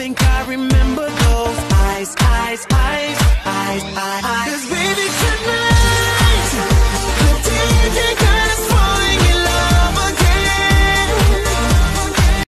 think I remember those eyes, eyes, eyes, eyes, eyes, eyes. 'Cause we